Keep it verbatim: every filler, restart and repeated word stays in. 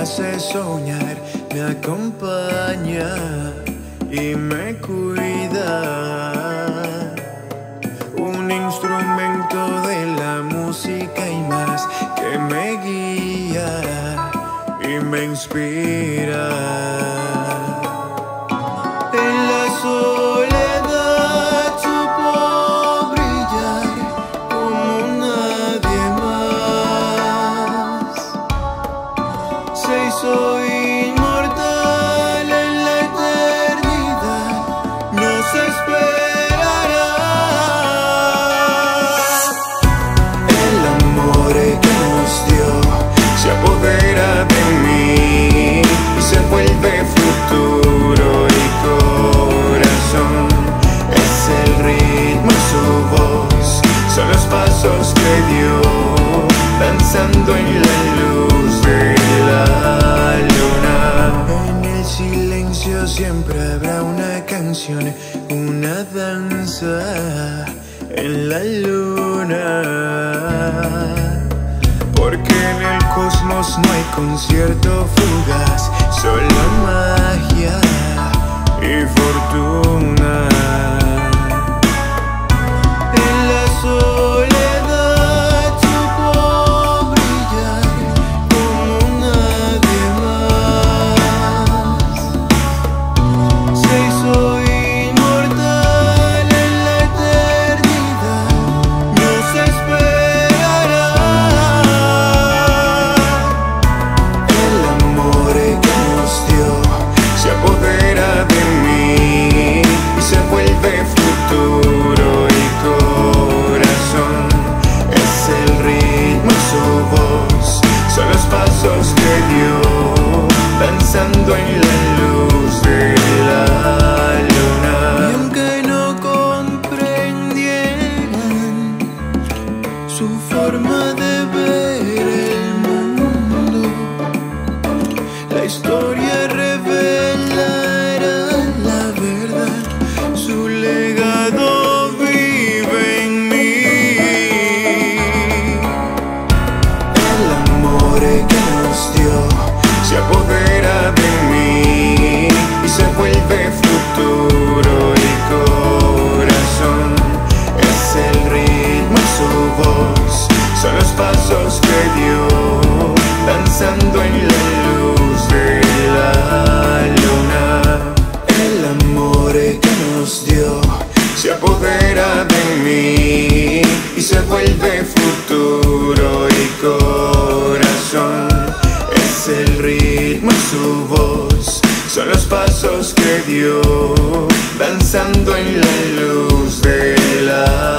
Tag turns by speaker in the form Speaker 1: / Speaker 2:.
Speaker 1: hace soñar, me acompaña y me cuida. Un instrumento de la música y más que me guía y me inspira. En la soledad supo brillar como nadie más. Se hizo inmortal en la eternidad, nos esperará. El amor que nos dio se apodera de mí y se vuelve futuro y corazón. Es el ritmo y su voz, son los pasos que dio, danzando en la luz de la luna. En el silencio siempre habrá una canción, una danza en la luna. Porque en el cosmos no hay concierto fugaz, solo magia y fortuna. En la soledad supo brillar como nadie más. Se hizo inmortal en la eternidad, nos esperará. El amor que nos dio se apodera de mí y se vuelve futuro y corazón. Es el ritmo y su voz, son los pasos que dio, danzando en la luz de la luna. Y aunque no comprendieran su forma de ver el mundo, la historia revelará la verdad, su legado vive en mí. El amor que nos dio se apodera de mí y se vuelve futuro y corazón. Es el ritmo y su voz, son los pasos que dio, danzando en la luz de la luna. El amor que nos dio se apodera de mí y se vuelve futuro y corazón. Es el ritmo y su voz, son los pasos que dio, danzando en la luz de la